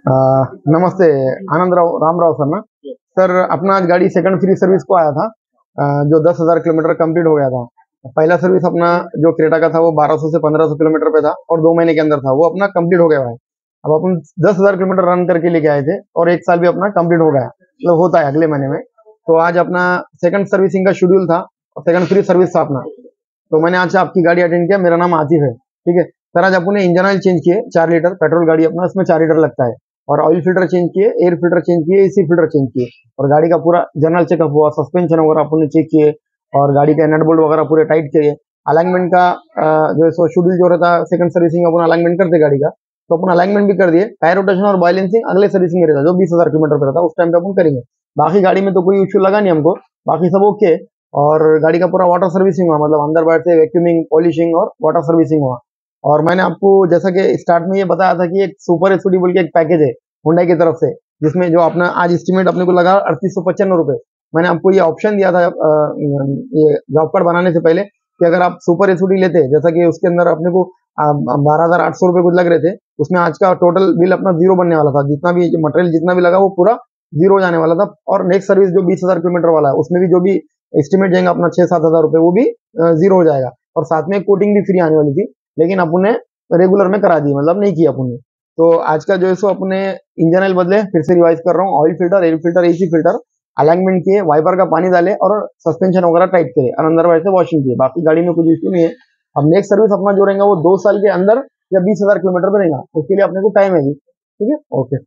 आ, नमस्ते। आनंद राव राम राव सर ना। सर अपना आज गाड़ी सेकंड फ्री सर्विस को आया था। जो 10,000 किलोमीटर कंप्लीट हो गया था। पहला सर्विस अपना जो क्रेटा का था वो 1200 से 1500 किलोमीटर पे था और 2 महीने के अंदर था, वो अपना कंप्लीट हो गया है। अब अपन 10,000 किलोमीटर रन करके लेके आए थे और 1 साल भी अपना कंप्लीट हो गया, मतलब होता है अगले महीने में। तो आज अपना सेकंड सर्विसिंग का शेड्यूल था और सेकंड फ्री सर्विस था अपना। तो मैंने आज आपकी गाड़ी अटेंड किया। मेरा नाम आतिफ है, ठीक है। सर आज अपने इंजन ऑयल चेंज किए, 4 लीटर पेट्रोल गाड़ी अपना, इसमें 4 लीटर लगता है। और ऑयल फिल्टर चेंज किए, एयर फिल्टर चेंज किए, एसी फिल्टर चेंज किए। और गाड़ी का पूरा जनरल चेकअप हुआ, सस्पेंशन वगैरह अपने चेक किए और गाड़ी के नट बोल्ट वगैरह पूरे टाइट किए। अलाइनमेंट का जो है सो शेड्यूल जो रहता है सेकंड सर्विसिंग अपन अलाइनमेंट करते गाड़ी का, तो अपन अलाइनमेंट भी कर दिए। टायर रोटेशन और बैलेंसिंग अगले सर्विसिंग में रहता है, जो 20,000 किलोमीटर पे रहता है उस टाइम पे अपन करेंगे। बाकी गाड़ी में तो कोई इश्यू लगा नहीं हमको, बाकी सब ओके। और गाड़ी का पूरा वाटर सर्विसिंग हुआ, मतलब अंदर बैठ से वैक्यूमिंग, पॉलिशिंग और वाटर सर्विसिंग हुआ। और मैंने आपको जैसा कि स्टार्ट में ये बताया था कि एक सुपर एसओडी बोल के एक पैकेज है हुंडई की तरफ से, जिसमें जो अपना आज एस्टिमेट अपने को लगा 3895 रुपए। मैंने आपको ये ऑप्शन दिया था ये जॉब कार्ड बनाने से पहले कि अगर आप सुपर एसओडी लेते, जैसा कि उसके अंदर अपने को 12,800 रुपए कुछ लग रहे थे, उसमें आज का टोटल बिल अपना जीरो बनने वाला था। जितना भी मटेरियल जितना भी लगा वो पूरा जीरो जाने वाला था। और नेक्स्ट सर्विस जो 20,000 किलोमीटर वाला है उसमें भी जो भी एस्टिमेट जाएगा अपना 6-7 हज़ार रुपए, वो भी जीरो हो जाएगा। और साथ में कोटिंग भी फ्री आने वाली थी, लेकिन अपन ने रेगुलर में करा दी, मतलब नहीं किया अपन ने। तो आज का जो है सो अपने इंजन ऑयल बदले, फिर से रिवाइज कर रहा हूँ, oil filter, air filter, AC filter, alignment किए, वाइपर का पानी डाले और सस्पेंशन वगैरह टाइट करे और अंदर वैसे वॉशिंग किए। बाकी गाड़ी में कुछ इश्यू नहीं है। अब नेक्स्ट सर्विस अपना जो रहेगा वो 2 साल के अंदर या 20,000 किलोमीटर पे रहेगा, उसके लिए अपने को टाइम है जी। ठीक है, ओके।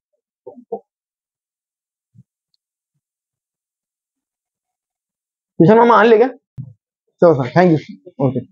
किशन मामा आन ले क्या? चलो सर, थैंक यू, ओके।